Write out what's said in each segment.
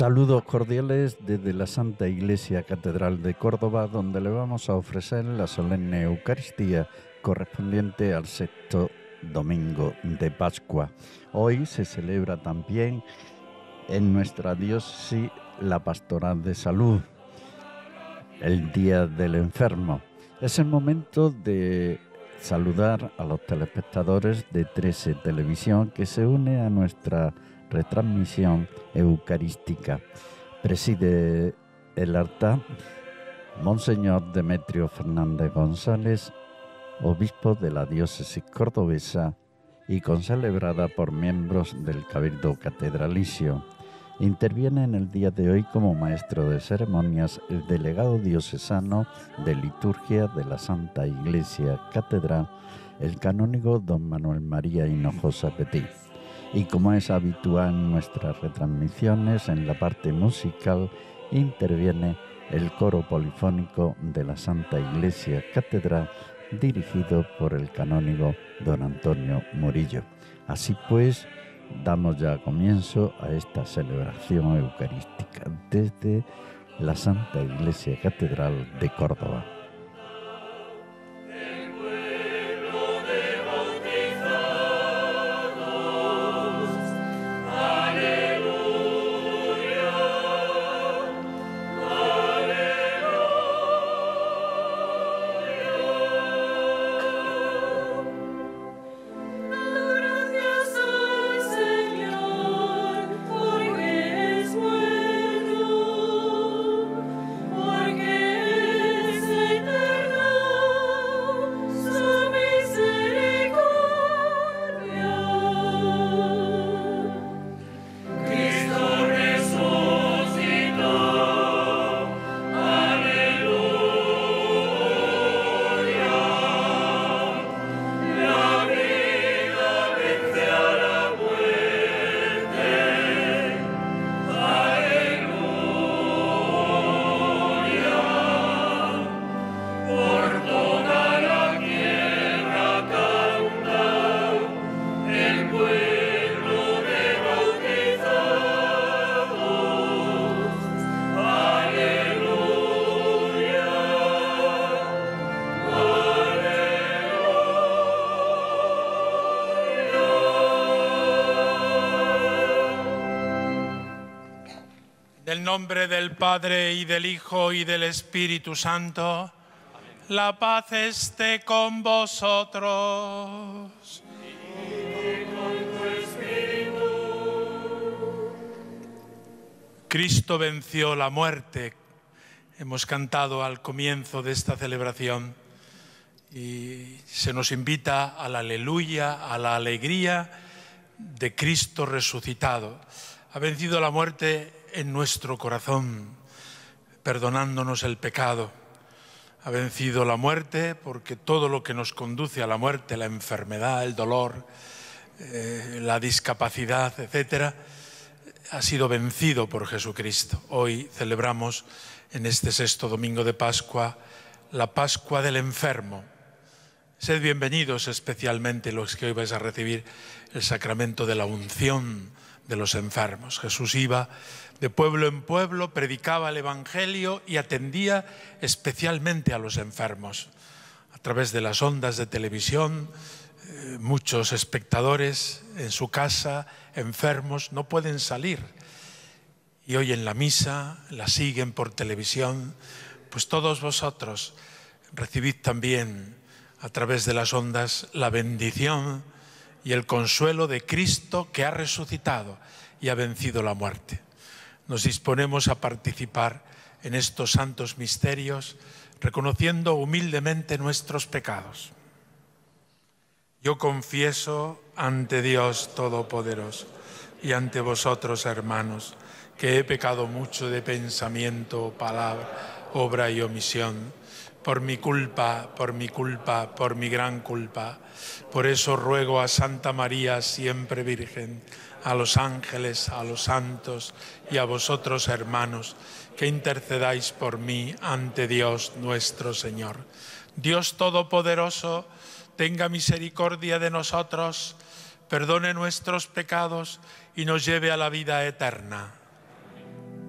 Saludos cordiales desde la Santa Iglesia Catedral de Córdoba, donde le vamos a ofrecer la solemne Eucaristía correspondiente al sexto domingo de Pascua. Hoy se celebra también en nuestra diócesis la Pastoral de Salud, el Día del Enfermo. Es el momento de saludar a los telespectadores de 13 Televisión que se une a nuestra retransmisión eucarística. Preside el altar Monseñor Demetrio Fernández González, obispo de la diócesis cordobesa y concelebrada por miembros del Cabildo Catedralicio. Interviene en el día de hoy como maestro de ceremonias el delegado diocesano de liturgia de la Santa Iglesia Catedral, el canónigo don Manuel María Hinojosa Petit. Y como es habitual en nuestras retransmisiones, en la parte musical interviene el coro polifónico de la Santa Iglesia Catedral, dirigido por el canónigo don Antonio Murillo. Así pues, damos ya comienzo a esta celebración eucarística desde la Santa Iglesia Catedral de Córdoba. En el nombre del Padre, y del Hijo, y del Espíritu Santo, la paz esté con vosotros. Y con tu espíritu. Cristo venció la muerte. Hemos cantado al comienzo de esta celebración y se nos invita al aleluya, a la alegría de Cristo resucitado. Ha vencido la muerte en nuestro corazón, perdonándonos el pecado. Ha vencido la muerte porque todo lo que nos conduce a la muerte, la enfermedad, el dolor, la discapacidad, etcétera, ha sido vencido por Jesucristo. Hoy celebramos en este sexto domingo de Pascua la Pascua del enfermo. Sed bienvenidos especialmente los que hoy vais a recibir el sacramento de la unción de los enfermos. Jesús iba de pueblo en pueblo, predicaba el Evangelio y atendía especialmente a los enfermos. A través de las ondas de televisión, muchos espectadores en su casa, enfermos, no pueden salir. Y hoy en la misa la siguen por televisión. Pues todos vosotros recibid también a través de las ondas la bendición y el consuelo de Cristo, que ha resucitado y ha vencido la muerte. Nos disponemos a participar en estos santos misterios, reconociendo humildemente nuestros pecados. Yo confieso ante Dios Todopoderoso y ante vosotros, hermanos, que he pecado mucho de pensamiento, palabra, obra y omisión, por mi culpa, por mi gran culpa. Por eso ruego a Santa María, siempre Virgen, a los ángeles, a los santos y a vosotros, hermanos, que intercedáis por mí ante Dios nuestro Señor. Dios Todopoderoso, tenga misericordia de nosotros, perdone nuestros pecados y nos lleve a la vida eterna.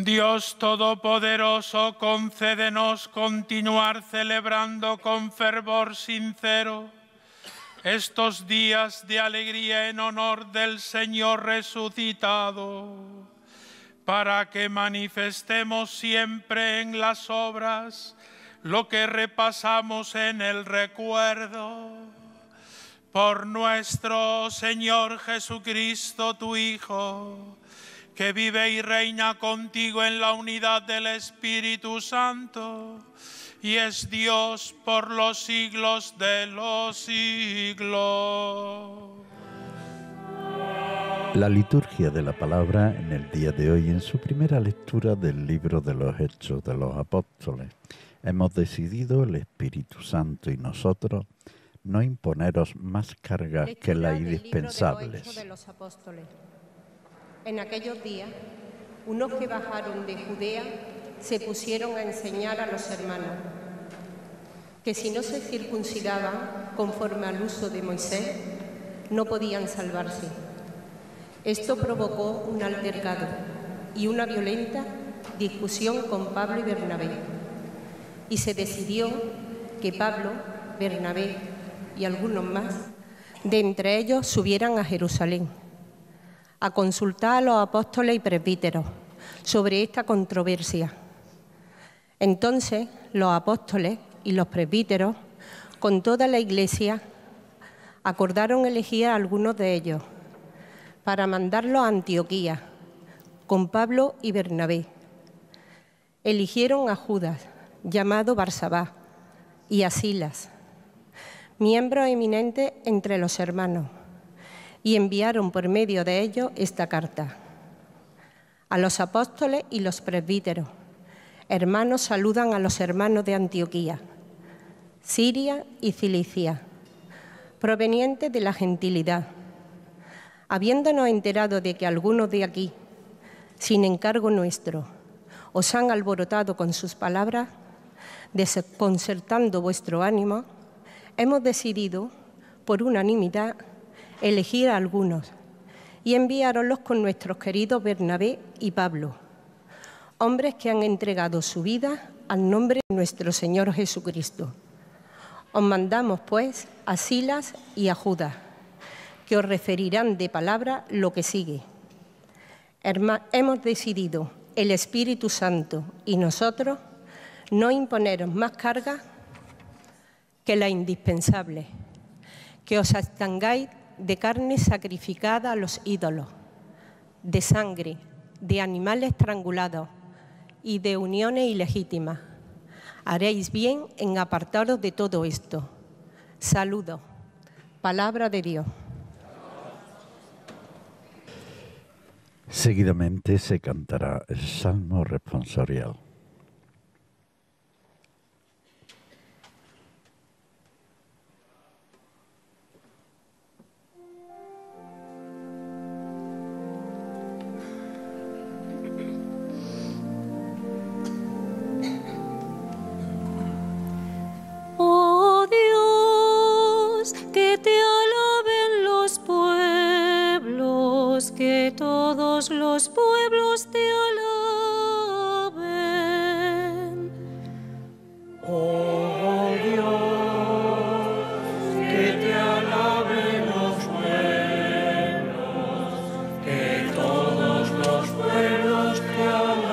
Dios Todopoderoso, concédenos continuar celebrando con fervor sincero estos días de alegría en honor del Señor resucitado, para que manifestemos siempre en las obras lo que repasamos en el recuerdo. Por nuestro Señor Jesucristo, tu Hijo, que vive y reina contigo en la unidad del Espíritu Santo, y es Dios por los siglos de los siglos. La liturgia de la palabra en el día de hoy, en su primera lectura del libro de los Hechos de los Apóstoles, hemos decidido, el Espíritu Santo y nosotros, no imponeros más cargas que las indispensables. Hechos de los Apóstoles. En aquellos días, unos que bajaron de Judea se pusieron a enseñar a los hermanos que si no se circuncidaban conforme al uso de Moisés, no podían salvarse. Esto provocó un altercado y una violenta discusión con Pablo y Bernabé, y se decidió que Pablo, Bernabé y algunos más, de entre ellos, subieran a Jerusalén a consultar a los apóstoles y presbíteros sobre esta controversia. Entonces, los apóstoles y los presbíteros, con toda la Iglesia, acordaron elegir a algunos de ellos para mandarlos a Antioquía con Pablo y Bernabé. Eligieron a Judas, llamado Barsabás, y a Silas, miembros eminentes entre los hermanos, y enviaron por medio de ellos esta carta. A los apóstoles y los presbíteros, hermanos saludan a los hermanos de Antioquía, Siria y Cilicia, provenientes de la gentilidad. Habiéndonos enterado de que algunos de aquí, sin encargo nuestro, os han alborotado con sus palabras, desconcertando vuestro ánimo, hemos decidido, por unanimidad, elegir a algunos y enviároslos con nuestros queridos Bernabé y Pablo, hombres que han entregado su vida al nombre de nuestro Señor Jesucristo. Os mandamos, pues, a Silas y a Judas, que os referirán de palabra lo que sigue. Hemos decidido, el Espíritu Santo y nosotros, no imponeros más cargas que la indispensable, que os abstengáis de carne sacrificada a los ídolos, de sangre, de animales estrangulados y de uniones ilegítimas. Haréis bien en apartaros de todo esto. Saludos. Palabra de Dios. Seguidamente se cantará el Salmo responsorial. Oh Dios, que te alaben los pueblos, que todos los pueblos te alaben. Oh Dios, que te alaben los pueblos, que todos los pueblos te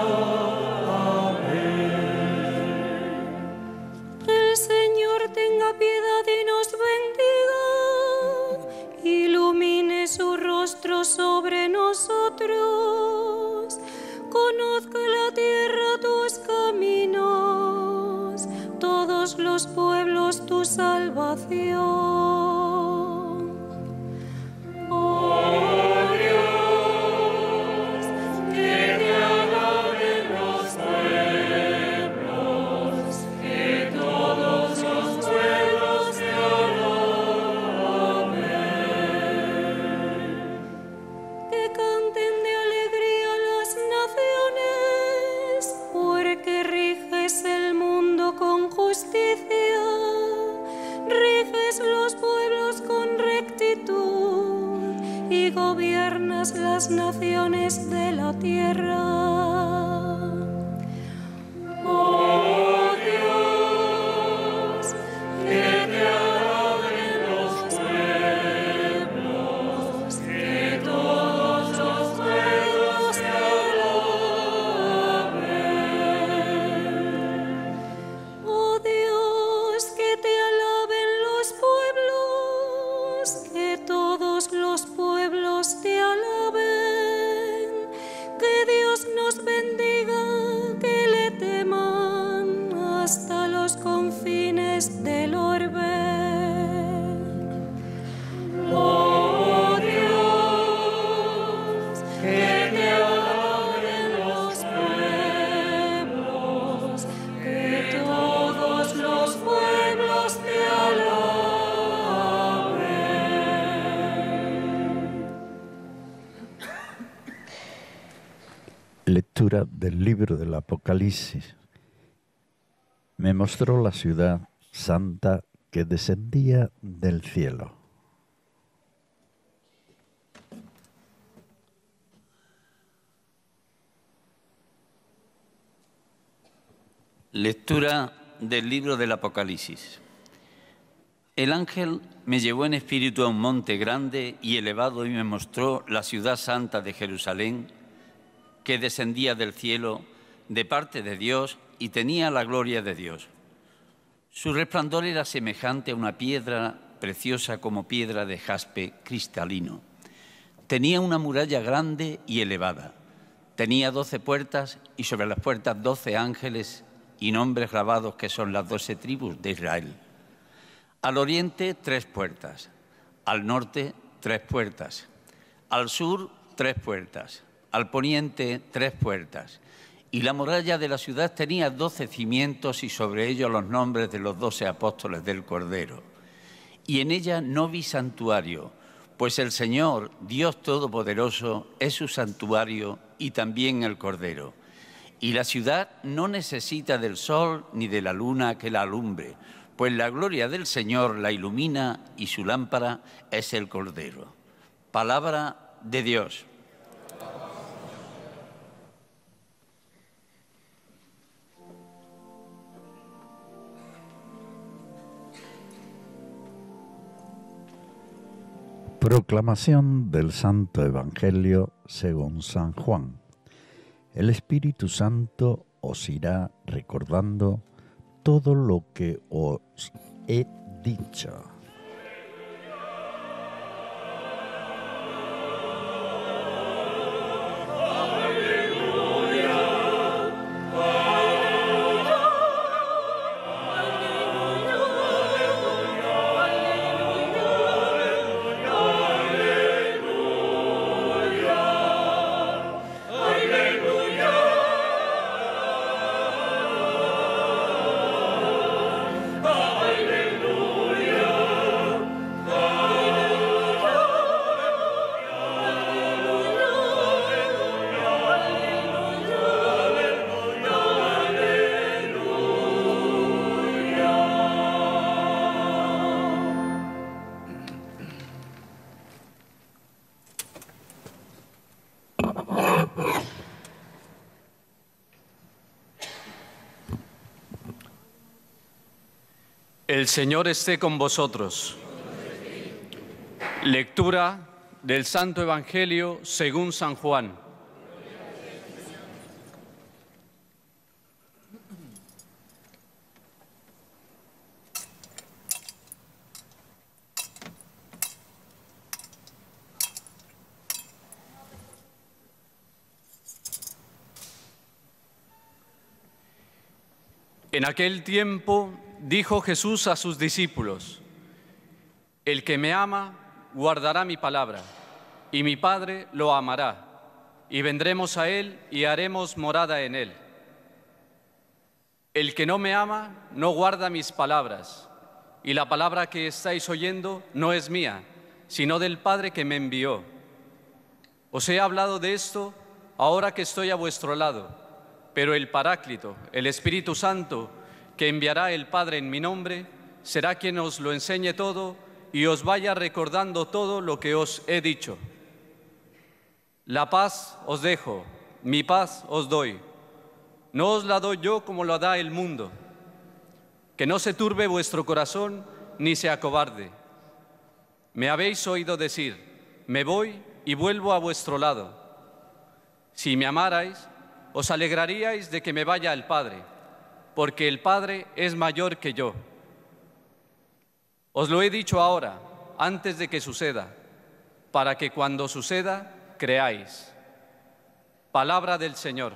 alaben. El Señor tenga piedad y nos bendiga, ilumine su rostro sobre nosotros, conozca la tierra tus caminos, todos los pueblos tu salvación. Oh Dios, que te alaben los pueblos, que todos los pueblos te alaben. Que canten de alegría las naciones, porque riges el mundo con justicia, riges los Lectura del libro del Apocalipsis. Me mostró la ciudad santa que descendía del cielo. Lectura del libro del Apocalipsis. El ángel me llevó en espíritu a un monte grande y elevado y me mostró la ciudad santa de Jerusalén, que descendía del cielo de parte de Dios y tenía la gloria de Dios. Su resplandor era semejante a una piedra preciosa como piedra de jaspe cristalino. Tenía una muralla grande y elevada. Tenía 12 puertas y sobre las puertas 12 ángeles y nombres grabados que son las 12 tribus de Israel. Al oriente 3 puertas, al norte 3 puertas, al sur 3 puertas, al poniente 3 puertas. Y la muralla de la ciudad tenía 12 cimientos y sobre ellos los nombres de los 12 apóstoles del Cordero. Y en ella no vi santuario, pues el Señor, Dios Todopoderoso, es su santuario y también el Cordero. Y la ciudad no necesita del sol ni de la luna que la alumbre, pues la gloria del Señor la ilumina y su lámpara es el Cordero. Palabra de Dios. Proclamación del Santo Evangelio según San Juan. El Espíritu Santo os irá recordando todo lo que os he dicho. El Señor esté con vosotros. Lectura del Santo Evangelio según San Juan. En aquel tiempo dijo Jesús a sus discípulos: el que me ama guardará mi palabra, y mi Padre lo amará, y vendremos a él y haremos morada en él. El que no me ama no guarda mis palabras, y la palabra que estáis oyendo no es mía, sino del Padre que me envió. Os he hablado de esto ahora que estoy a vuestro lado, pero el Paráclito, el Espíritu Santo, que enviará el Padre en mi nombre, será quien os lo enseñe todo y os vaya recordando todo lo que os he dicho. La paz os dejo, mi paz os doy. No os la doy yo como la da el mundo. Que no se turbe vuestro corazón ni se acobarde. Me habéis oído decir: me voy y vuelvo a vuestro lado. Si me amarais, os alegraríais de que me vaya al Padre, porque el Padre es mayor que yo. Os lo he dicho ahora, antes de que suceda, para que cuando suceda, creáis. Palabra del Señor.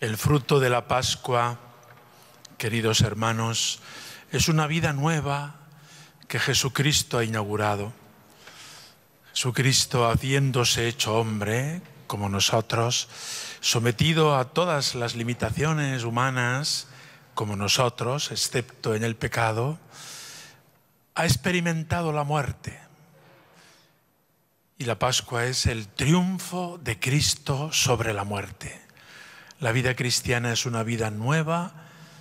El fruto de la Pascua, queridos hermanos, es una vida nueva que Jesucristo ha inaugurado. Jesucristo, habiéndose hecho hombre, como nosotros, sometido a todas las limitaciones humanas, como nosotros, excepto en el pecado, ha experimentado la muerte. Y la Pascua es el triunfo de Cristo sobre la muerte. La vida cristiana es una vida nueva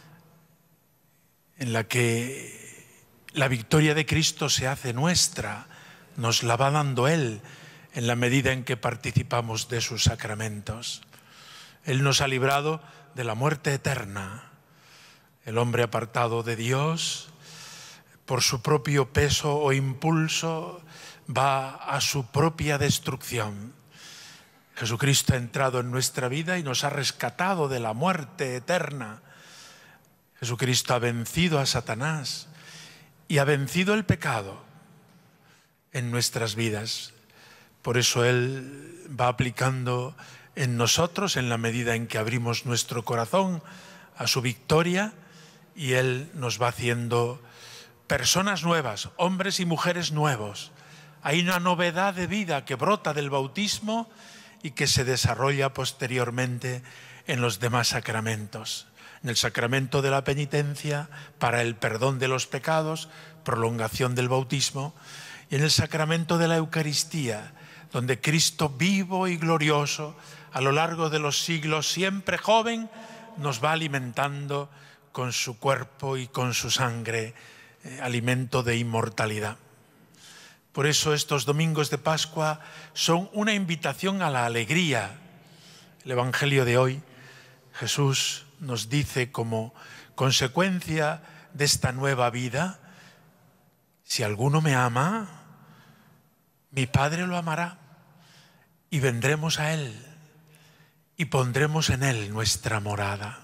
en la que la victoria de Cristo se hace nuestra, nos la va dando Él en la medida en que participamos de sus sacramentos. Él nos ha librado de la muerte eterna. El hombre apartado de Dios, por su propio peso o impulso, va a su propia destrucción. Jesucristo ha entrado en nuestra vida y nos ha rescatado de la muerte eterna. Jesucristo ha vencido a Satanás y ha vencido el pecado en nuestras vidas. Por eso Él va aplicando en nosotros, en la medida en que abrimos nuestro corazón a su victoria, y Él nos va haciendo personas nuevas, hombres y mujeres nuevos. Hay una novedad de vida que brota del bautismo y que se desarrolla posteriormente en los demás sacramentos. En el sacramento de la penitencia, para el perdón de los pecados, prolongación del bautismo, y en el sacramento de la Eucaristía, donde Cristo vivo y glorioso, a lo largo de los siglos, siempre joven, nos va alimentando con su cuerpo y con su sangre, alimento de inmortalidad. Por eso estos domingos de Pascua son una invitación a la alegría. El Evangelio de hoy, Jesús nos dice como consecuencia de esta nueva vida: si alguno me ama, mi Padre lo amará, y vendremos a Él y pondremos en Él nuestra morada.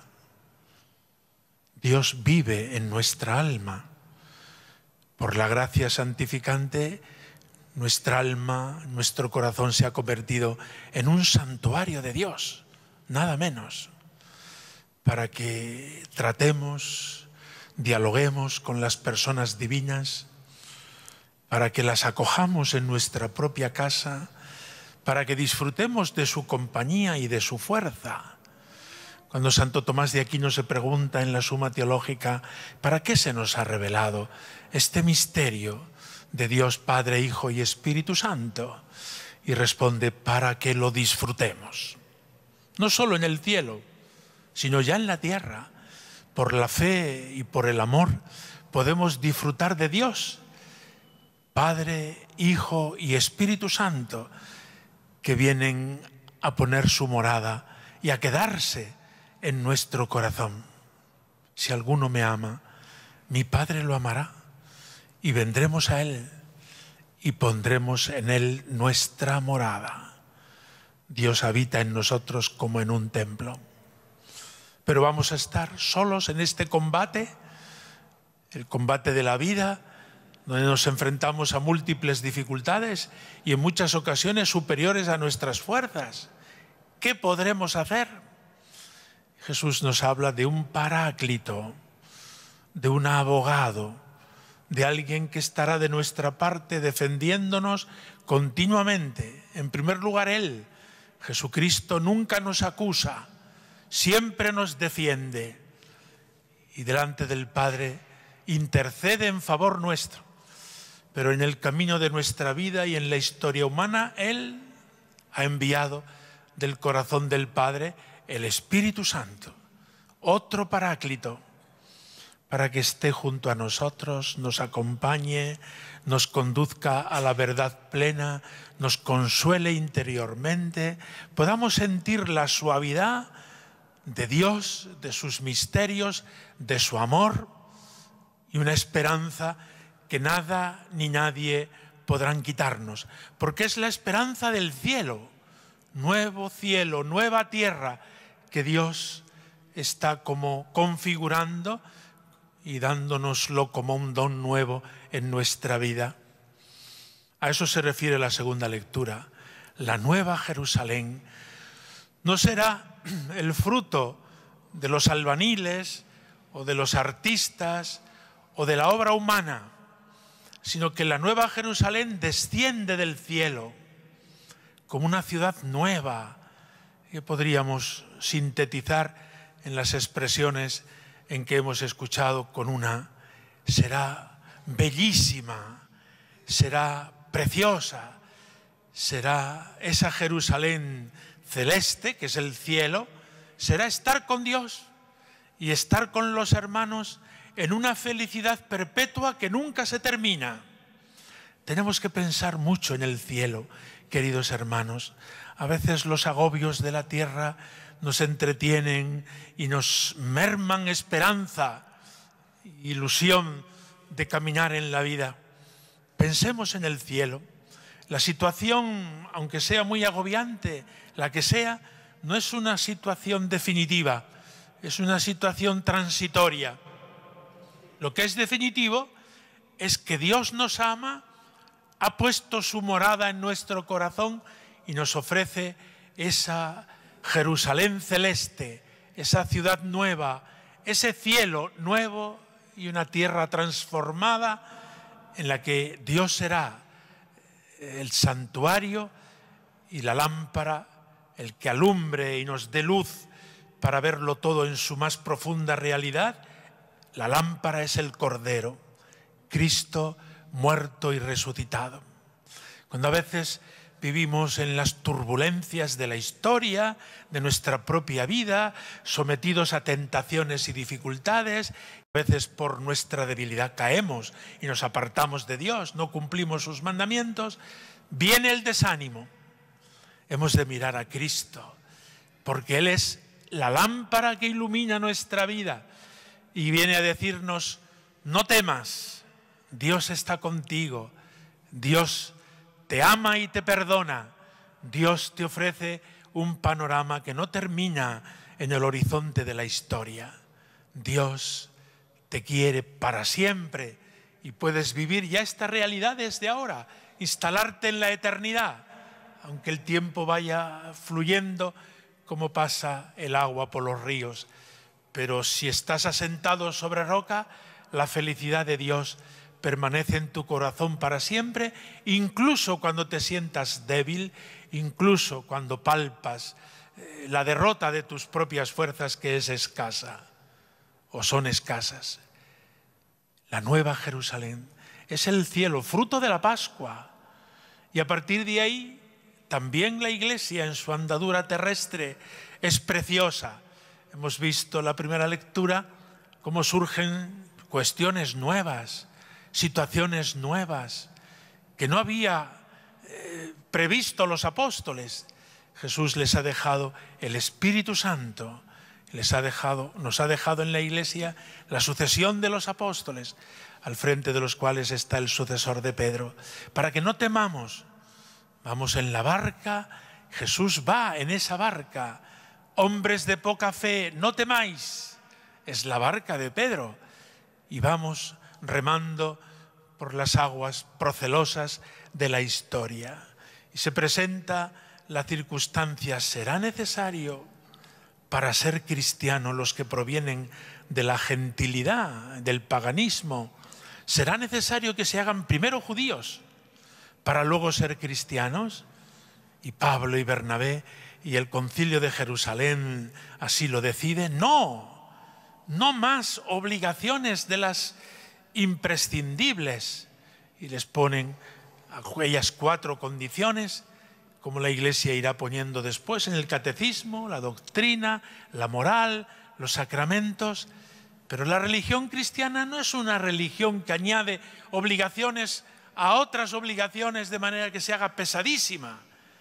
Dios vive en nuestra alma. Por la gracia santificante, nuestra alma, nuestro corazón se ha convertido en un santuario de Dios, nada menos, para que tratemos, dialoguemos con las personas divinas, para que las acojamos en nuestra propia casa, para que disfrutemos de su compañía y de su fuerza. Cuando Santo Tomás de Aquino se pregunta en la Suma Teológica, ¿para qué se nos ha revelado este misterio de Dios Padre, Hijo y Espíritu Santo? Y responde: para que lo disfrutemos. No solo en el cielo, sino ya en la tierra. Por la fe y por el amor podemos disfrutar de Dios, Padre, Hijo y Espíritu Santo, que vienen a poner su morada y a quedarse en nuestro corazón. Si alguno me ama, mi Padre lo amará, y vendremos a Él y pondremos en Él nuestra morada. Dios habita en nosotros como en un templo. Pero vamos a estar solos en este combate, el combate de la vida, donde nos enfrentamos a múltiples dificultades y en muchas ocasiones superiores a nuestras fuerzas. ¿Qué podremos hacer? Jesús nos habla de un paráclito, de un abogado, de alguien que estará de nuestra parte defendiéndonos continuamente. En primer lugar, Él, Jesucristo, nunca nos acusa, siempre nos defiende y delante del Padre intercede en favor nuestro. Pero en el camino de nuestra vida y en la historia humana, Él ha enviado del corazón del Padre el Espíritu Santo, otro paráclito, para que esté junto a nosotros, nos acompañe, nos conduzca a la verdad plena, nos consuele interiormente, podamos sentir la suavidad de Dios, de sus misterios, de su amor y una esperanza que nada ni nadie podrán quitarnos, porque es la esperanza del cielo, nueva tierra, que Dios está como configurando y dándonoslo como un don nuevo en nuestra vida. A eso se refiere la segunda lectura. La nueva Jerusalén no será el fruto de los albaniles o de los artistas o de la obra humana, sino que la Nueva Jerusalén desciende del cielo como una ciudad nueva que podríamos sintetizar en las expresiones en que hemos escuchado con una: será bellísima, será preciosa, será esa Jerusalén celeste, que es el cielo, será estar con Dios y estar con los hermanos en una felicidad perpetua que nunca se termina. Tenemos que pensar mucho en el cielo, queridos hermanos. A veces los agobios de la tierra nos entretienen y nos merman esperanza, ilusión de caminar en la vida. Pensemos en el cielo. La situación, aunque sea muy agobiante, la que sea, no es una situación definitiva, es una situación transitoria. Lo que es definitivo es que Dios nos ama, ha puesto su morada en nuestro corazón y nos ofrece esa Jerusalén celeste, esa ciudad nueva, ese cielo nuevo y una tierra transformada en la que Dios será el santuario y la lámpara, el que alumbre y nos dé luz para verlo todo en su más profunda realidad. La lámpara es el Cordero, Cristo muerto y resucitado. Cuando a veces vivimos en las turbulencias de la historia, de nuestra propia vida, sometidos a tentaciones y dificultades, a veces por nuestra debilidad caemos y nos apartamos de Dios, no cumplimos sus mandamientos, viene el desánimo. Hemos de mirar a Cristo, porque Él es la lámpara que ilumina nuestra vida y viene a decirnos: no temas, Dios está contigo, Dios te ama y te perdona, Dios te ofrece un panorama que no termina en el horizonte de la historia. Dios te quiere para siempre y puedes vivir ya esta realidad desde ahora, instalarte en la eternidad, aunque el tiempo vaya fluyendo como pasa el agua por los ríos. Pero si estás asentado sobre roca, la felicidad de Dios permanece en tu corazón para siempre, incluso cuando te sientas débil, incluso cuando palpas la derrota de tus propias fuerzas, que es escasa o son escasas. La Nueva Jerusalén es el cielo, fruto de la Pascua, y a partir de ahí también la Iglesia en su andadura terrestre es preciosa. Hemos visto la primera lectura cómo surgen cuestiones nuevas, situaciones nuevas que no había previsto los apóstoles. Jesús les ha dejado el Espíritu Santo, nos ha dejado en la Iglesia la sucesión de los apóstoles, al frente de los cuales está el sucesor de Pedro, para que no temamos. Vamos en la barca, Jesús va en esa barca. Hombres de poca fe, no temáis, es la barca de Pedro. Y vamos remando por las aguas procelosas de la historia. Y se presenta la circunstancia: será necesario para ser cristiano los que provienen de la gentilidad, del paganismo. ¿Será necesario que se hagan primero judíos para luego ser cristianos? Y Pablo y Bernabé y el Concilio de Jerusalén así lo deciden. No más obligaciones de las imprescindibles. Y les ponen aquellas 4 condiciones, como la Iglesia irá poniendo después en el catecismo, la doctrina, la moral, los sacramentos. Pero la religión cristiana no es una religión que añade obligaciones a otras obligaciones de manera que se haga pesadísima.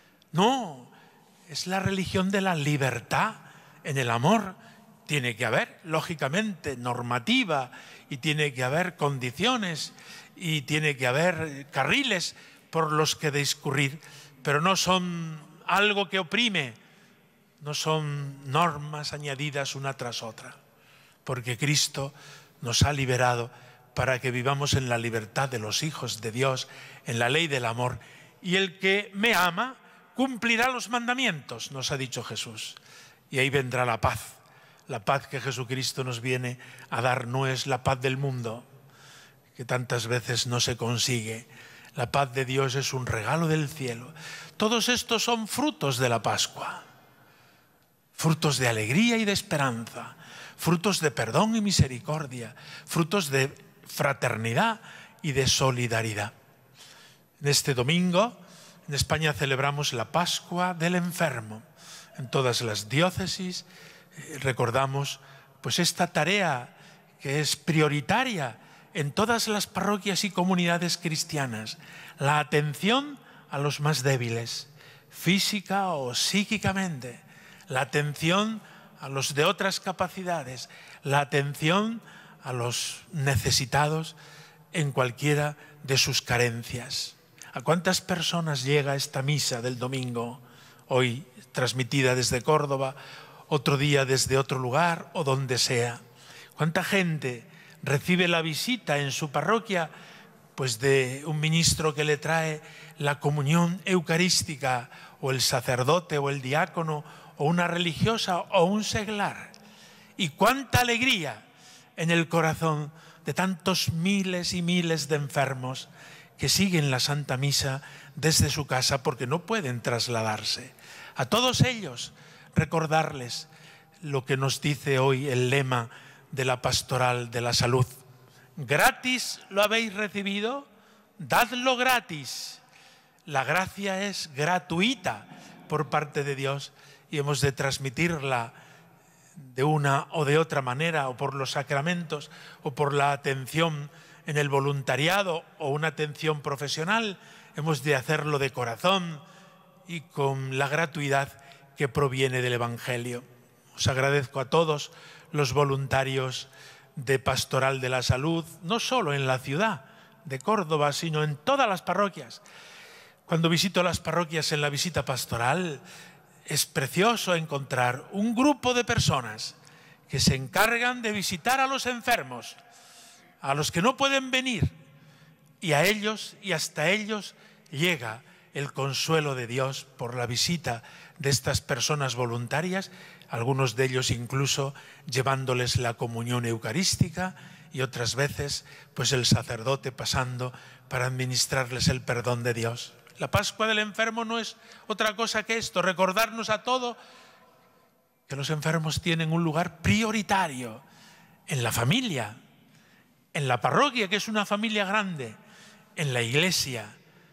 No, es la religión de la libertad en el amor. Tiene que haber, lógicamente, normativa, y tiene que haber condiciones, y tiene que haber carriles por los que discurrir, pero no son algo que oprime, no son normas añadidas una tras otra, porque Cristo nos ha liberado para que vivamos en la libertad de los hijos de Dios, en la ley del amor. Y el que me ama cumplirá los mandamientos, nos ha dicho Jesús. Y ahí vendrá la paz La paz que Jesucristo nos viene a dar no es la paz del mundo, que tantas veces no se consigue. La paz de Dios es un regalo del cielo. Todos estos son frutos de la Pascua, frutos de alegría y de esperanza, frutos de perdón y misericordia, frutos de fraternidad y de solidaridad. En este domingo, en España celebramos la Pascua del enfermo. En todas las diócesis recordamos pues esta tarea que es prioritaria en todas las parroquias y comunidades cristianas, la atención a los más débiles, física o psíquicamente, la atención a los de otras capacidades, la atención a los necesitados en cualquiera de sus carencias. ¿A cuántas personas llega esta misa del domingo, hoy transmitida desde Córdoba, otro día desde otro lugar o donde sea? ¿Cuánta gente recibe la visita en su parroquia pues de un ministro que le trae la comunión eucarística, o el sacerdote o el diácono o una religiosa o un seglar? Y cuánta alegría en el corazón de tantos miles y miles de enfermos que siguen la Santa Misa desde su casa porque no pueden trasladarse. A todos ellos recordarles lo que nos dice hoy el lema de la Pastoral de la Salud. Gratis lo habéis recibido, dadlo gratis. La gracia es gratuita por parte de Dios y hemos de transmitirla de una o de otra manera, o por los sacramentos, o por la atención en el voluntariado o una atención profesional. Hemos de hacerlo de corazón y con la gratuidad que proviene del Evangelio. Os agradezco a todos los voluntarios de Pastoral de la Salud, no solo en la ciudad de Córdoba, sino en todas las parroquias. Cuando visito las parroquias en la visita pastoral, es precioso encontrar un grupo de personas que se encargan de visitar a los enfermos, a los que no pueden venir, y a ellos y hasta ellos llega el consuelo de Dios por la visita de estas personas voluntarias, algunos de ellos incluso llevándoles la comunión eucarística y otras veces pues el sacerdote pasando para administrarles el perdón de Dios. La Pascua del enfermo no es otra cosa que esto, recordarnos a todos que los enfermos tienen un lugar prioritario en la familia, en la parroquia, que es una familia grande, en la iglesia.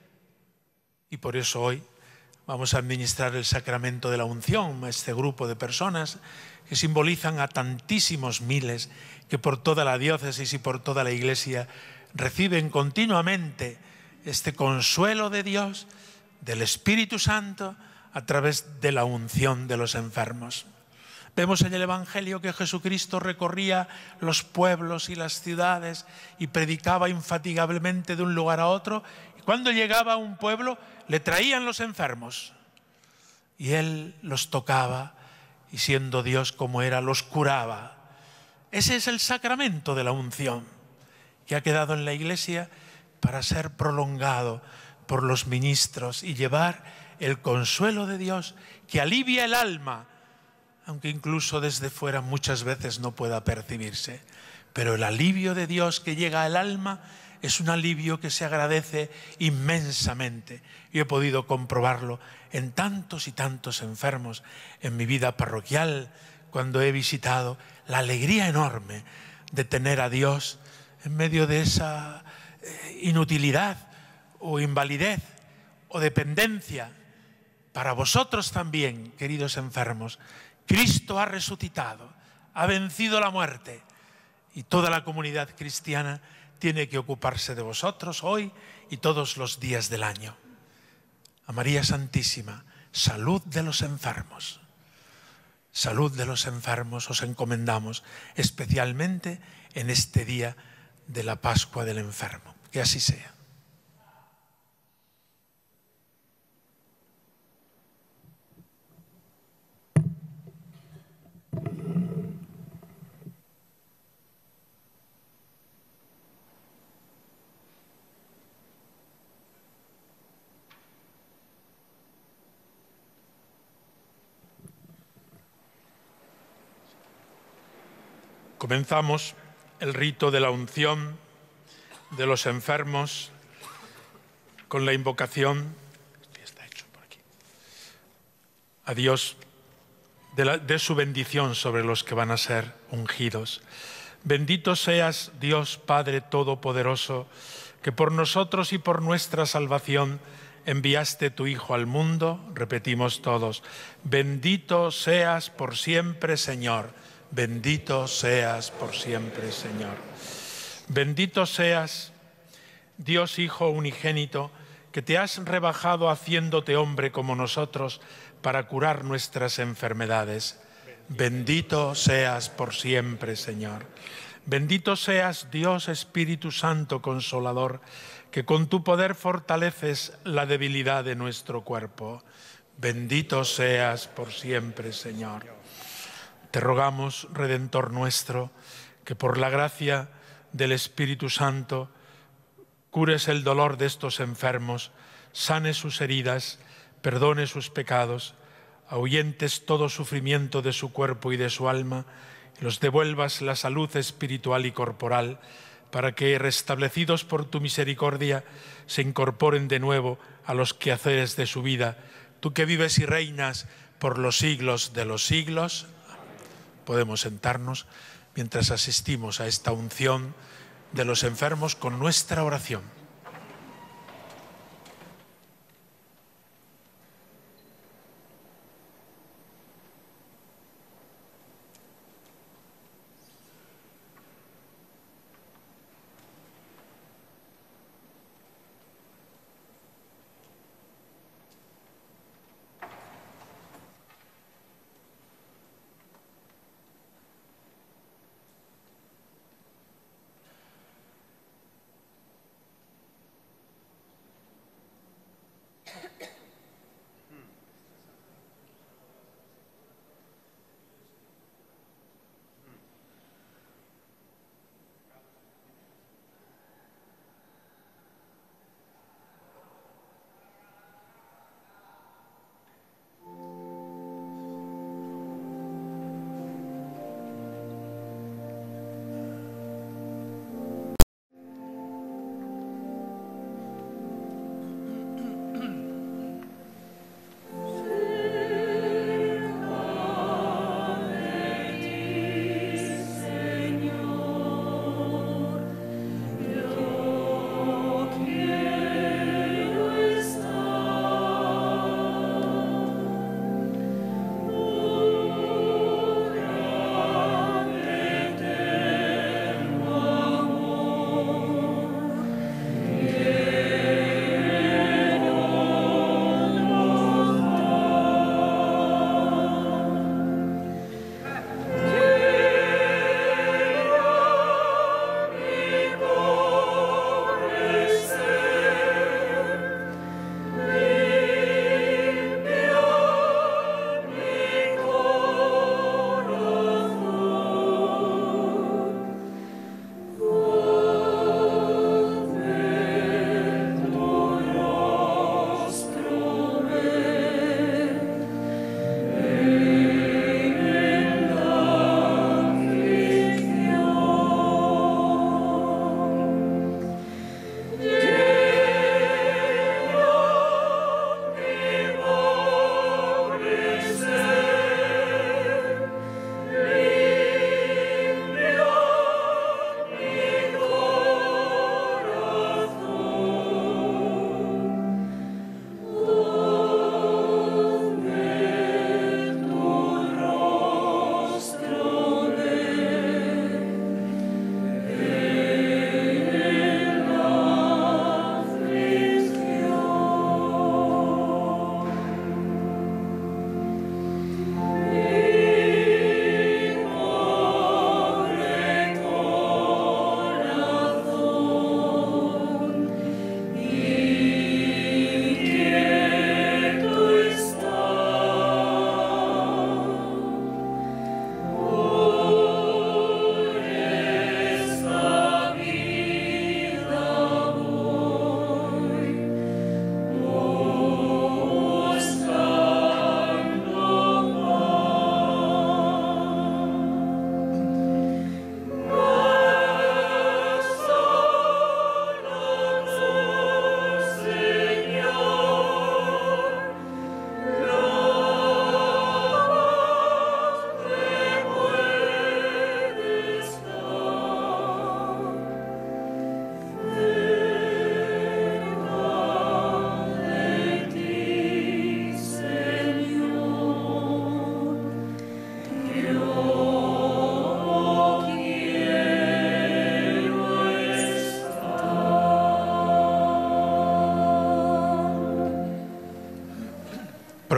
Y por eso hoy vamos a administrar el sacramento de la unción a este grupo de personas que simbolizan a tantísimos miles que por toda la diócesis y por toda la iglesia reciben continuamente este consuelo de Dios, del Espíritu Santo, a través de la unción de los enfermos. Vemos en el Evangelio que Jesucristo recorría los pueblos y las ciudades y predicaba infatigablemente de un lugar a otro. Y cuando llegaba a un pueblo, le traían los enfermos. Y Él los tocaba y, siendo Dios como era, los curaba. Ese es el sacramento de la unción, que ha quedado en la Iglesia para ser prolongado por los ministros y llevar el consuelo de Dios que alivia el alma, aunque incluso desde fuera muchas veces no pueda percibirse. Pero el alivio de Dios que llega al alma es un alivio que se agradece inmensamente. Yo he podido comprobarlo en tantos y tantos enfermos en mi vida parroquial, cuando he visitado la alegría enorme de tener a Dios en medio de esa inutilidad o invalidez o dependencia. Para vosotros también, queridos enfermos, Cristo ha resucitado, ha vencido la muerte y toda la comunidad cristiana tiene que ocuparse de vosotros hoy y todos los días del año. A María Santísima, salud de los enfermos. Salud de los enfermos os encomendamos, especialmente en este día de la Pascua del enfermo. Que así sea. Comenzamos el rito de la unción de los enfermos con la invocación a Dios de su bendición sobre los que van a ser ungidos. Bendito seas, Dios Padre Todopoderoso, que por nosotros y por nuestra salvación enviaste tu Hijo al mundo. Repetimos todos: bendito seas por siempre, Señor. Bendito seas por siempre, Señor. Bendito seas, Dios Hijo unigénito, que te has rebajado haciéndote hombre como nosotros para curar nuestras enfermedades. Bendito seas por siempre, Señor. Bendito seas, Dios Espíritu Santo Consolador, que con tu poder fortaleces la debilidad de nuestro cuerpo. Bendito seas por siempre, Señor. Te rogamos, Redentor nuestro, que por la gracia del Espíritu Santo cures el dolor de estos enfermos, sanes sus heridas, perdones sus pecados, ahuyentes todo sufrimiento de su cuerpo y de su alma, y los devuelvas la salud espiritual y corporal, para que, restablecidos por tu misericordia, se incorporen de nuevo a los quehaceres de su vida. Tú que vives y reinas por los siglos de los siglos. Podemos sentarnos mientras asistimos a esta unción de los enfermos con nuestra oración.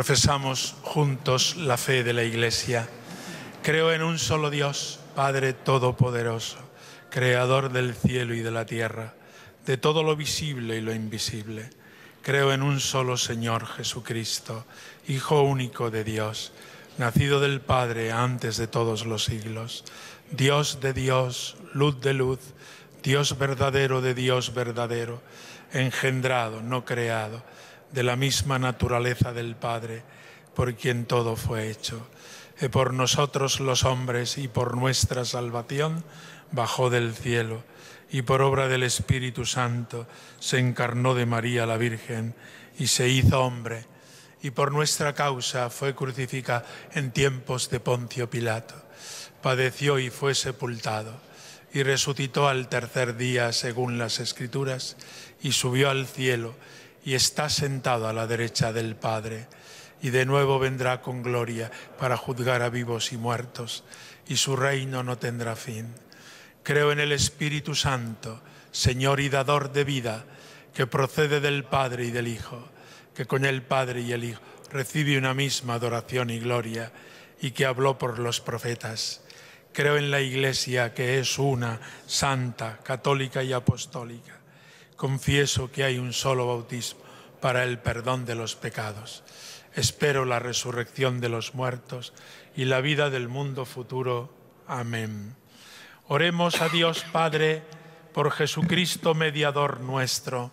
Profesamos juntos la fe de la Iglesia. Creo en un solo Dios, Padre Todopoderoso, Creador del cielo y de la tierra, de todo lo visible y lo invisible. Creo en un solo Señor Jesucristo, Hijo único de Dios, nacido del Padre antes de todos los siglos, Dios de Dios, luz de luz, Dios verdadero de Dios verdadero, engendrado, no creado, de la misma naturaleza del Padre, por quien todo fue hecho. Y por nosotros los hombres y por nuestra salvación bajó del cielo, y por obra del Espíritu Santo se encarnó de María la Virgen y se hizo hombre, y por nuestra causa fue crucificado en tiempos de Poncio Pilato. Padeció y fue sepultado, y resucitó al tercer día según las Escrituras, y subió al cielo, y está sentado a la derecha del Padre, y de nuevo vendrá con gloria para juzgar a vivos y muertos, y su reino no tendrá fin. Creo en el Espíritu Santo, Señor y dador de vida, que procede del Padre y del Hijo, que con el Padre y el Hijo recibe una misma adoración y gloria, y que habló por los profetas. Creo en la Iglesia, que es una, santa, católica y apostólica. Confieso que hay un solo bautismo para el perdón de los pecados. Espero la resurrección de los muertos y la vida del mundo futuro. Amén. Oremos a Dios Padre por Jesucristo, mediador nuestro.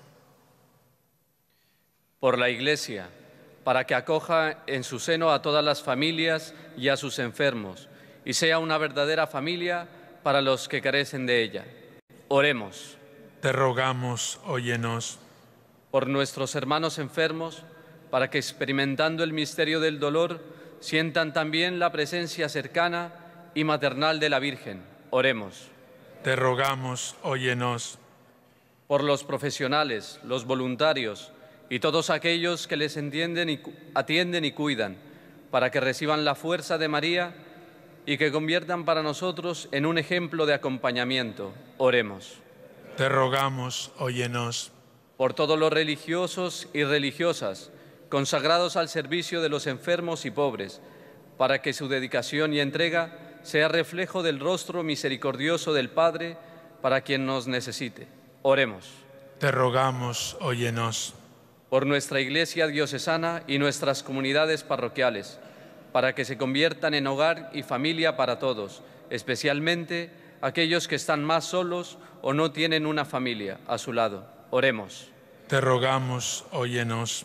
Por la Iglesia, para que acoja en su seno a todas las familias y a sus enfermos, y sea una verdadera familia para los que carecen de ella. Oremos. Te rogamos, óyenos. Por nuestros hermanos enfermos, para que experimentando el misterio del dolor, sientan también la presencia cercana y maternal de la Virgen. Oremos. Te rogamos, óyenos. Por los profesionales, los voluntarios y todos aquellos que les atienden y cuidan, para que reciban la fuerza de María y que conviertan para nosotros en un ejemplo de acompañamiento. Oremos. Te rogamos, óyenos. Por todos los religiosos y religiosas, consagrados al servicio de los enfermos y pobres, para que su dedicación y entrega sea reflejo del rostro misericordioso del Padre para quien nos necesite. Oremos. Te rogamos, óyenos. Por nuestra Iglesia diocesana y nuestras comunidades parroquiales, para que se conviertan en hogar y familia para todos, especialmente aquellos que están más solos o no tienen una familia a su lado. Oremos. Te rogamos, óyenos.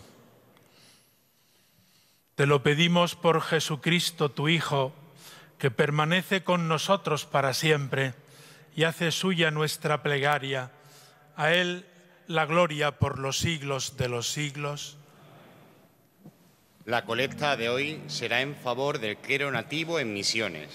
Te lo pedimos por Jesucristo, tu Hijo, que permanece con nosotros para siempre y hace suya nuestra plegaria. A Él la gloria por los siglos de los siglos. La colecta de hoy será en favor del clero nativo en Misiones.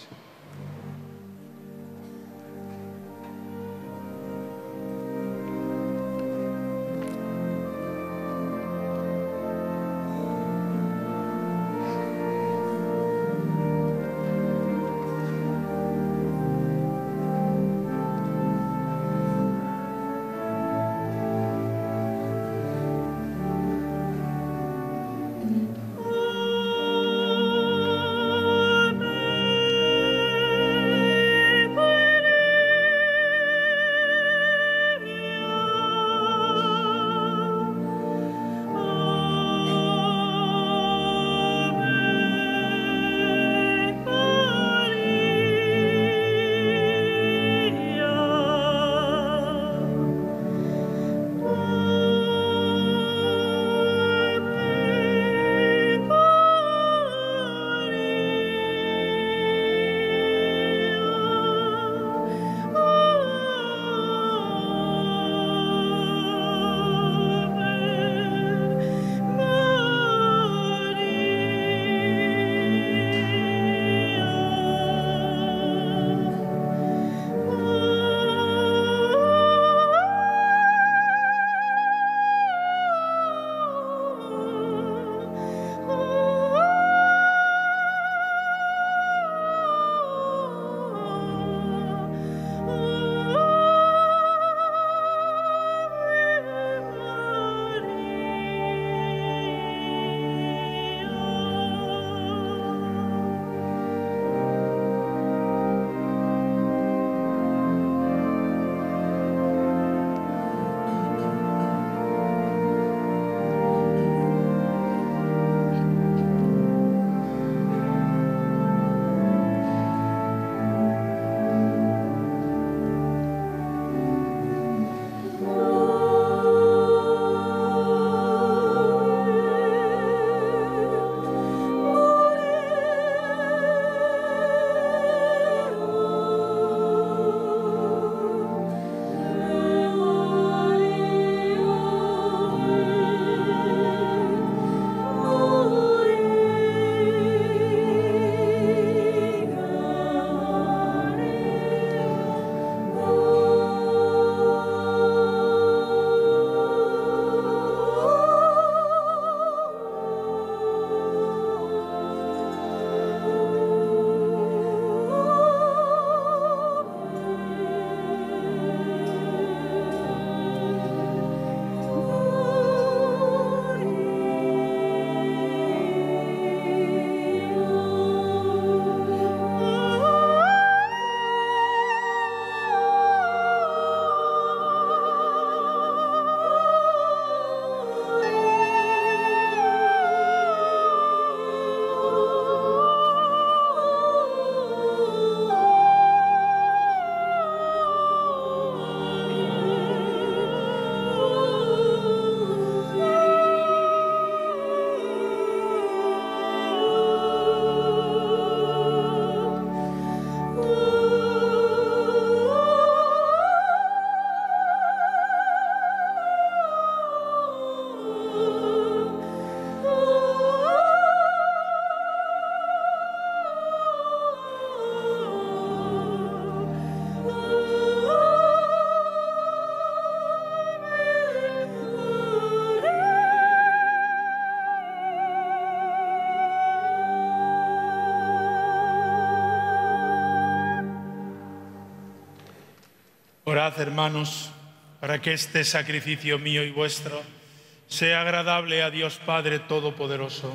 Orad, hermanos, para que este sacrificio mío y vuestro sea agradable a Dios Padre Todopoderoso.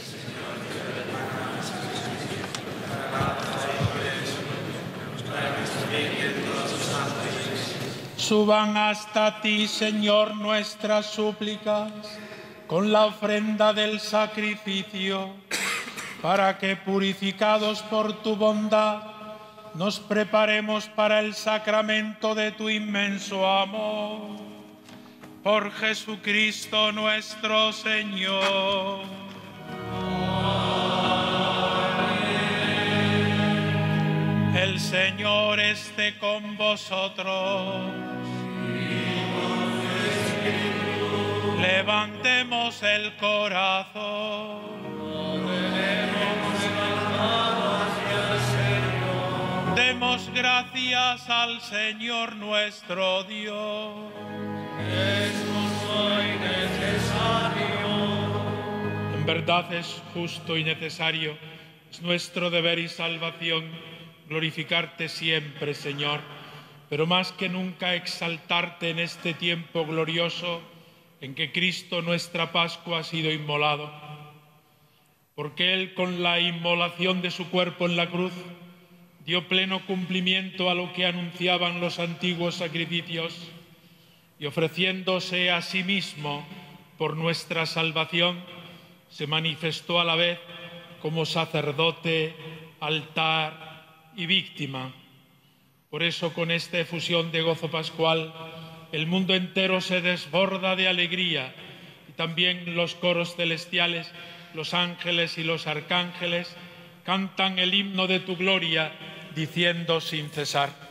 Suban hasta ti, Señor, nuestras súplicas con la ofrenda del sacrificio, para que, purificados por tu bondad, nos preparemos para el sacramento de tu inmenso amor. Por Jesucristo nuestro Señor. Amén. El Señor esté con vosotros. Levantemos el corazón. Demos gracias al Señor nuestro Dios. Es justo y necesario. En verdad es justo y necesario, es nuestro deber y salvación glorificarte siempre, Señor, pero más que nunca exaltarte en este tiempo glorioso en que Cristo, nuestra Pascua, ha sido inmolado. Porque Él, con la inmolación de su cuerpo en la cruz, dio pleno cumplimiento a lo que anunciaban los antiguos sacrificios y, ofreciéndose a sí mismo por nuestra salvación, se manifestó a la vez como sacerdote, altar y víctima. Por eso, con esta efusión de gozo pascual, el mundo entero se desborda de alegría, y también los coros celestiales, los ángeles y los arcángeles cantan el himno de tu gloria, diciendo sin cesar: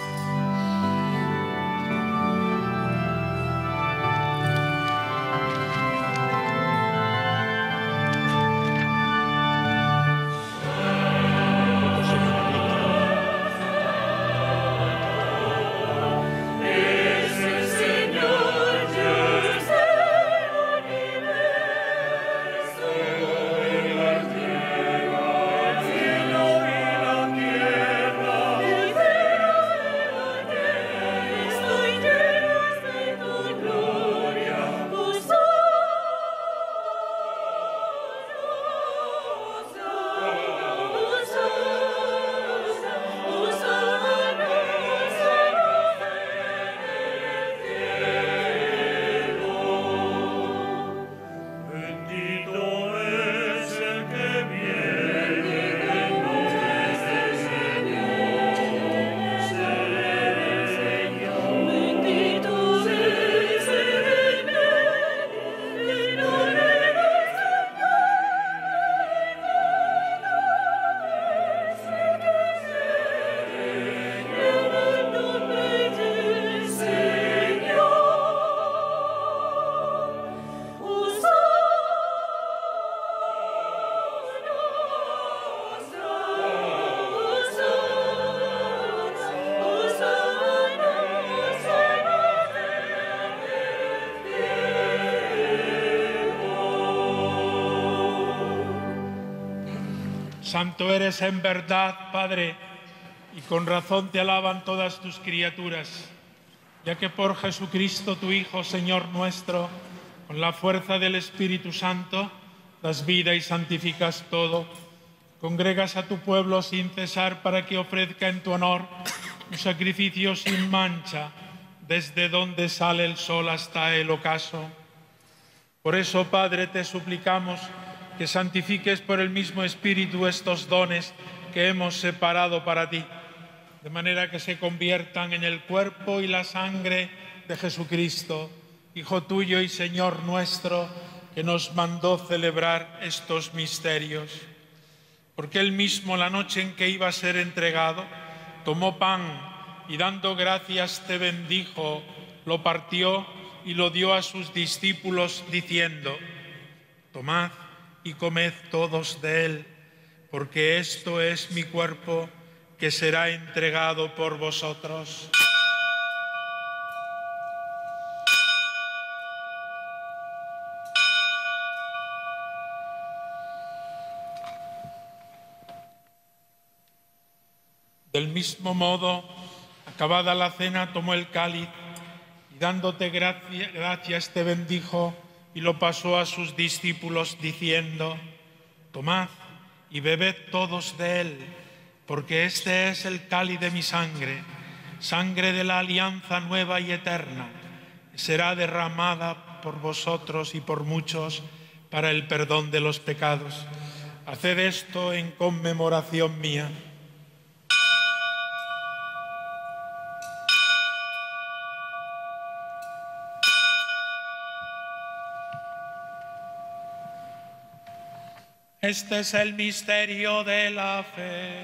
Santo eres en verdad, Padre, y con razón te alaban todas tus criaturas, ya que por Jesucristo, tu Hijo, Señor nuestro, con la fuerza del Espíritu Santo, das vida y santificas todo. Congregas a tu pueblo sin cesar para que ofrezca en tu honor un sacrificio sin mancha, desde donde sale el sol hasta el ocaso. Por eso, Padre, te suplicamos que santifiques por el mismo Espíritu estos dones que hemos separado para ti, de manera que se conviertan en el cuerpo y la sangre de Jesucristo, Hijo tuyo y Señor nuestro, que nos mandó celebrar estos misterios. Porque Él mismo, la noche en que iba a ser entregado, tomó pan y, dando gracias, te bendijo, lo partió y lo dio a sus discípulos, diciendo: tomad y comed todos de él, porque esto es mi cuerpo que será entregado por vosotros. Del mismo modo, Acabada la cena, tomó el cáliz y dándote gracias te bendijo y lo pasó a sus discípulos diciendo: tomad y bebed todos de él, porque este es el cáliz de mi sangre, sangre de la alianza nueva y eterna, que será derramada por vosotros y por muchos para el perdón de los pecados. Haced esto en conmemoración mía. Este es el misterio de la fe.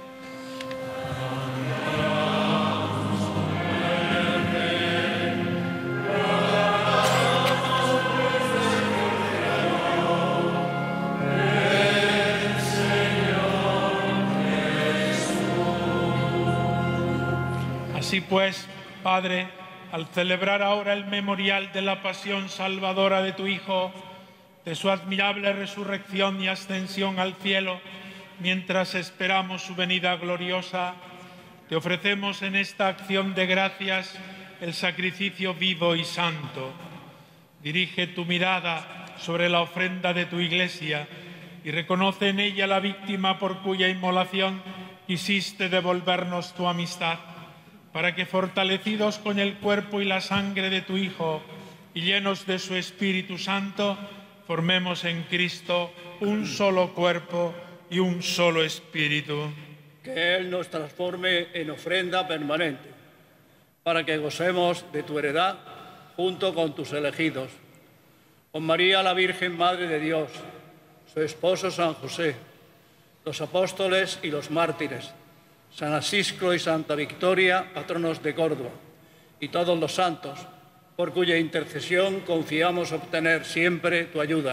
Así pues, Padre, al celebrar ahora el memorial de la pasión salvadora de tu Hijo, de su admirable resurrección y ascensión al cielo, mientras esperamos su venida gloriosa, te ofrecemos en esta acción de gracias el sacrificio vivo y santo. Dirige tu mirada sobre la ofrenda de tu Iglesia y reconoce en ella la víctima por cuya inmolación quisiste devolvernos tu amistad, para que, fortalecidos con el cuerpo y la sangre de tu Hijo y llenos de su Espíritu Santo, formemos en Cristo un solo cuerpo y un solo espíritu. Que Él nos transforme en ofrenda permanente, para que gocemos de tu heredad junto con tus elegidos. Con María, la Virgen Madre de Dios, su esposo San José, los apóstoles y los mártires, San Asisclo y Santa Victoria, patronos de Córdoba, y todos los santos, por cuya intercesión confiamos obtener siempre tu ayuda.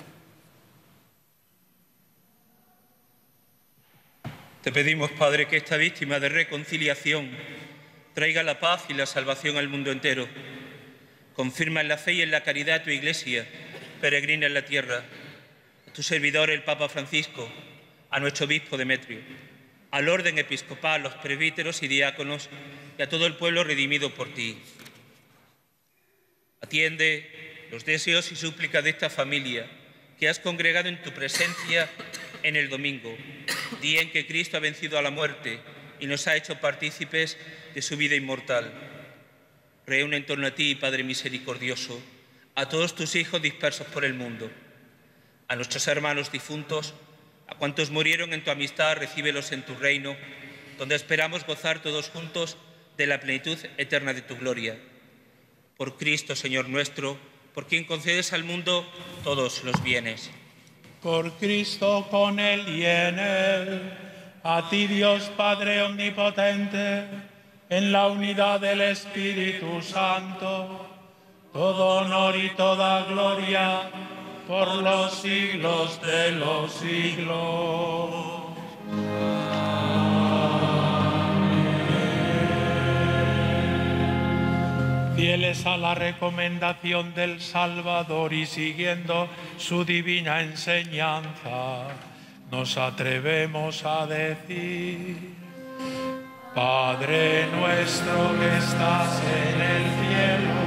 Te pedimos, Padre, que esta víctima de reconciliación traiga la paz y la salvación al mundo entero. Confirma en la fe y en la caridad a tu Iglesia, peregrina en la tierra, a tu servidor el Papa Francisco, a nuestro obispo Demetrio, al orden episcopal, los presbíteros y diáconos y a todo el pueblo redimido por ti. Atiende los deseos y súplicas de esta familia que has congregado en tu presencia en el domingo, día en que Cristo ha vencido a la muerte y nos ha hecho partícipes de su vida inmortal. Reúne en torno a ti, Padre misericordioso, a todos tus hijos dispersos por el mundo, a nuestros hermanos difuntos, a cuantos murieron en tu amistad, recíbelos en tu reino, donde esperamos gozar todos juntos de la plenitud eterna de tu gloria. Por Cristo, Señor nuestro, por quien concedes al mundo todos los bienes. Por Cristo, con Él y en Él, a ti Dios Padre omnipotente, en la unidad del Espíritu Santo, todo honor y toda gloria por los siglos de los siglos. Fieles a la recomendación del Salvador y siguiendo su divina enseñanza, nos atrevemos a decir: Padre nuestro que estás en el cielo,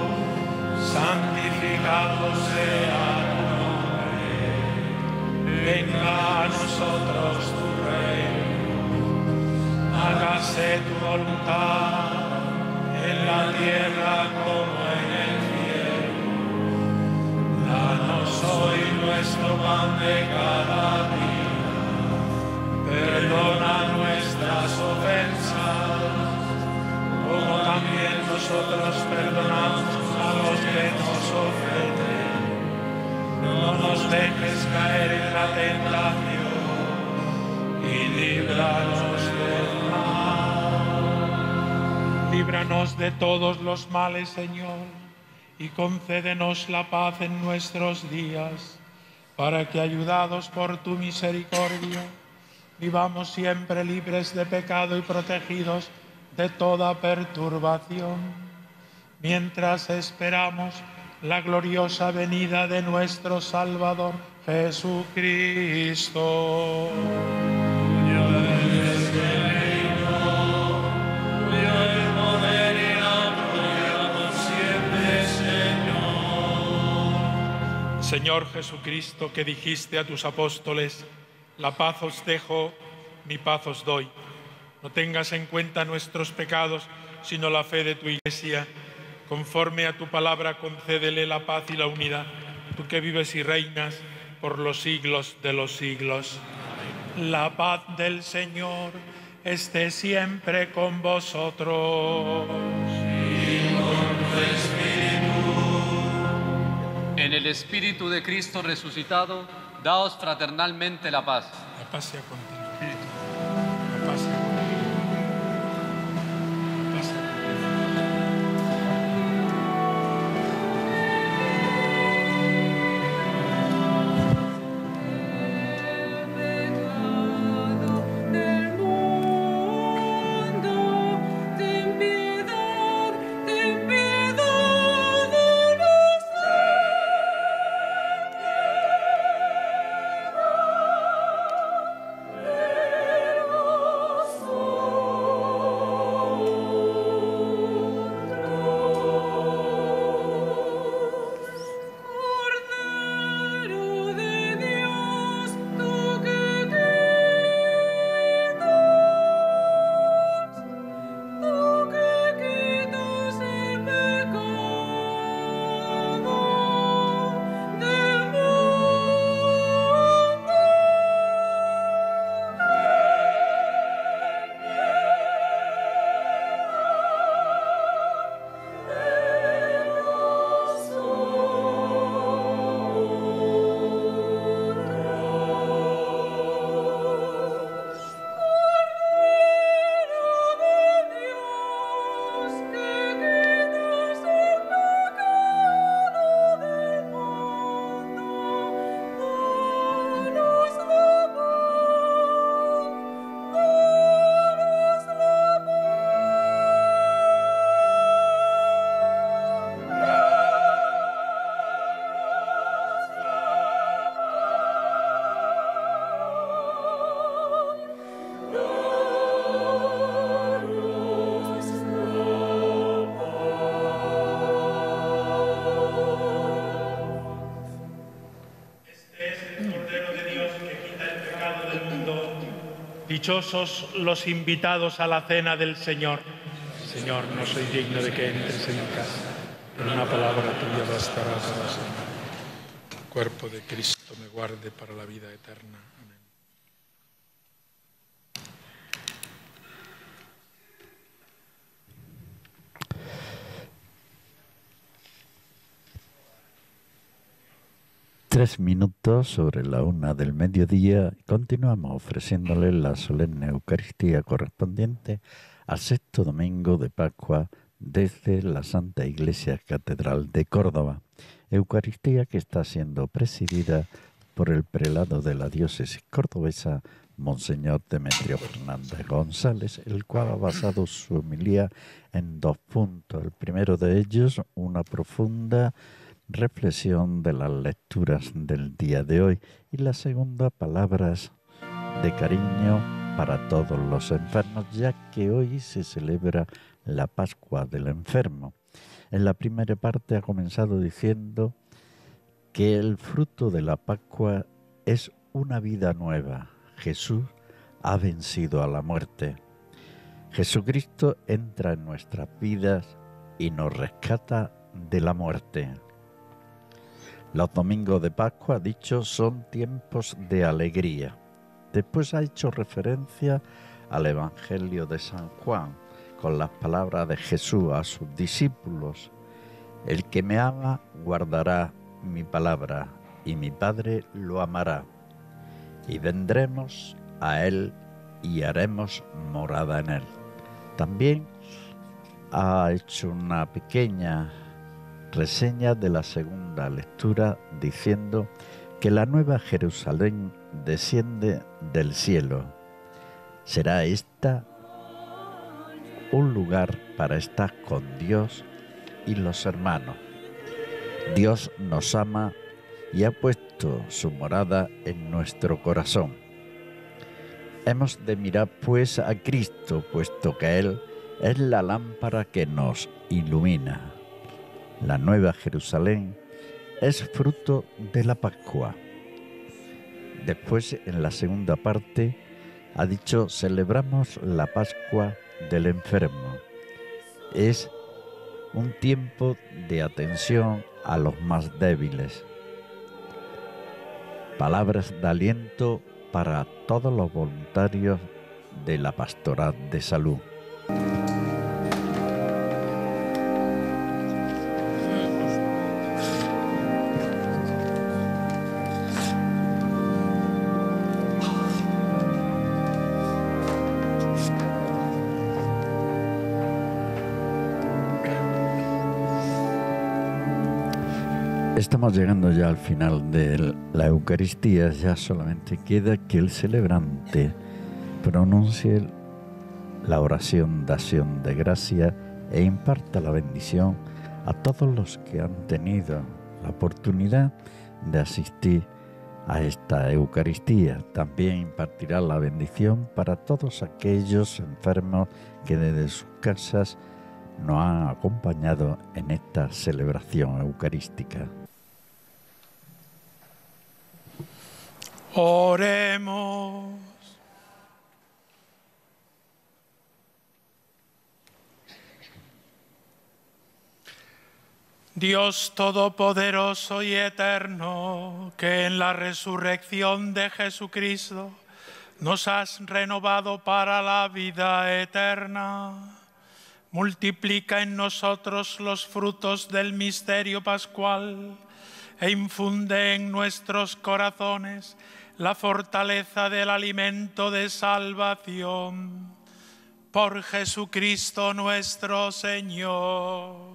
santificado sea tu nombre. Venga a nosotros tu reino, hágase tu voluntad en la tierra como en el cielo. Danos hoy nuestro pan de cada día. Perdona nuestras ofensas, como también nosotros perdonamos a los que nos ofenden. No nos dejes caer en la tentación y líbranos del mal. Líbranos de todos los males, Señor, y concédenos la paz en nuestros días, para que, ayudados por tu misericordia, vivamos siempre libres de pecado y protegidos de toda perturbación, mientras esperamos la gloriosa venida de nuestro Salvador Jesucristo. Tuyo es el reino, tuyo Señor Jesucristo, que dijiste a tus apóstoles: la paz os dejo, mi paz os doy. No tengas en cuenta nuestros pecados, sino la fe de tu Iglesia. Conforme a tu palabra, concédele la paz y la unidad, tú que vives y reinas por los siglos de los siglos. La paz del Señor esté siempre con vosotros. Y con tu espíritu. En el Espíritu de Cristo resucitado, daos fraternalmente la paz. La paz sea contigo, Espíritu. La paz sea contigo. Dichosos los invitados a la cena del Señor. Señor, no soy digno de que entres en mi casa, pero una palabra tuya bastará para siempre. El cuerpo de Cristo me guarde para la vida eterna. Amén. Tres minutos sobre la 1 del mediodía, continuamos ofreciéndole la solemne Eucaristía correspondiente al sexto domingo de Pascua desde la Santa Iglesia Catedral de Córdoba. Eucaristía que está siendo presidida por el prelado de la diócesis cordobesa, Monseñor Demetrio Fernández González, el cual ha basado su homilía en 2 puntos. El primero de ellos, una profunda reflexión de las lecturas del día de hoy, y la segunda, palabras de cariño para todos los enfermos, ya que hoy se celebra la Pascua del Enfermo. En la primera parte ha comenzado diciendo que el fruto de la Pascua es una vida nueva. Jesús ha vencido a la muerte. Jesucristo entra en nuestras vidas y nos rescata de la muerte. Los domingos de Pascua, ha dicho, son tiempos de alegría. Después ha hecho referencia al Evangelio de San Juan, con las palabras de Jesús a sus discípulos: el que me ama guardará mi palabra, y mi Padre lo amará, y vendremos a él y haremos morada en él. También ha hecho una pequeña reseña de la segunda lectura, diciendo que la nueva Jerusalén desciende del cielo. Será esta un lugar para estar con Dios y los hermanos. Dios nos ama y ha puesto su morada en nuestro corazón. Hemos de mirar pues a Cristo, puesto que Él es la lámpara que nos ilumina. La nueva Jerusalén es fruto de la Pascua. Después, en la segunda parte, ha dicho, celebramos la Pascua del enfermo. Es un tiempo de atención a los más débiles. Palabras de aliento para todos los voluntarios de la Pastoral de Salud. Estamos llegando ya al final de la Eucaristía, ya solamente queda que el celebrante pronuncie la oración de acción de gracia e imparta la bendición a todos los que han tenido la oportunidad de asistir a esta Eucaristía. También impartirá la bendición para todos aquellos enfermos que desde sus casas nos han acompañado en esta celebración eucarística. Oremos. Dios Todopoderoso y Eterno, que en la resurrección de Jesucristo nos has renovado para la vida eterna, multiplica en nosotros los frutos del misterio pascual e infunde en nuestros corazones la fortaleza del alimento de salvación. Por Jesucristo nuestro Señor.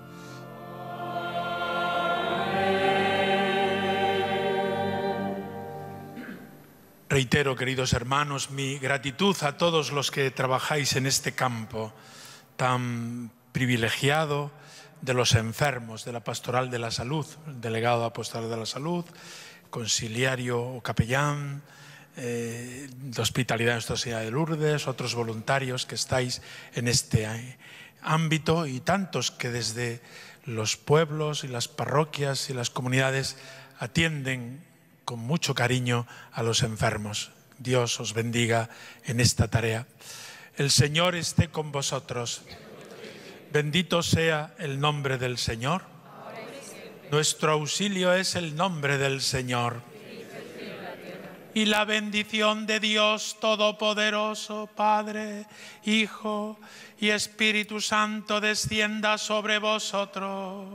Reitero, queridos hermanos, mi gratitud a todos los que trabajáis en este campo tan privilegiado de los enfermos, de la Pastoral de la Salud, el delegado apostólico de la Salud, conciliario o capellán, de Hospitalidad de Nuestra Señora de Lourdes, otros voluntarios que estáis en este ámbito y tantos que desde los pueblos y las parroquias y las comunidades atienden con mucho cariño a los enfermos. Dios os bendiga en esta tarea. El Señor esté con vosotros. Bendito sea el nombre del Señor. Nuestro auxilio es el nombre del Señor. Y la bendición de Dios Todopoderoso, Padre, Hijo y Espíritu Santo descienda sobre vosotros.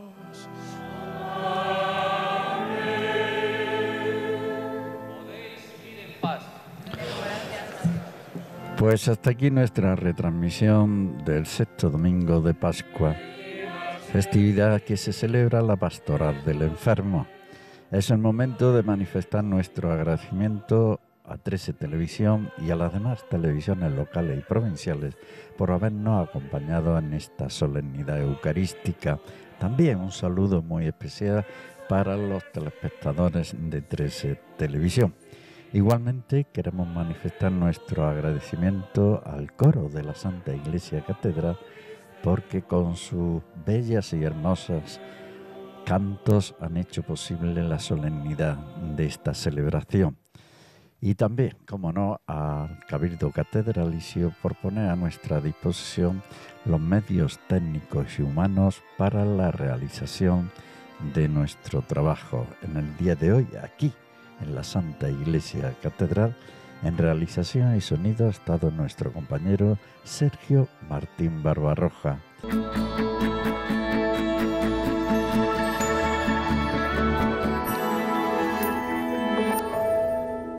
Pues hasta aquí nuestra retransmisión del sexto domingo de Pascua, festividad que se celebra la Pastoral del Enfermo. Es el momento de manifestar nuestro agradecimiento a 13 Televisión y a las demás televisiones locales y provinciales por habernos acompañado en esta solemnidad eucarística. También un saludo muy especial para los telespectadores de 13 Televisión. Igualmente queremos manifestar nuestro agradecimiento al coro de la Santa Iglesia Catedral porque con sus bellas y hermosas cantos han hecho posible la solemnidad de esta celebración. Y también, como no, al Cabildo Catedralicio por poner a nuestra disposición los medios técnicos y humanos para la realización de nuestro trabajo en el día de hoy aquí en la Santa Iglesia Catedral. En realización y sonido ha estado nuestro compañero Sergio Martín Barbarroja.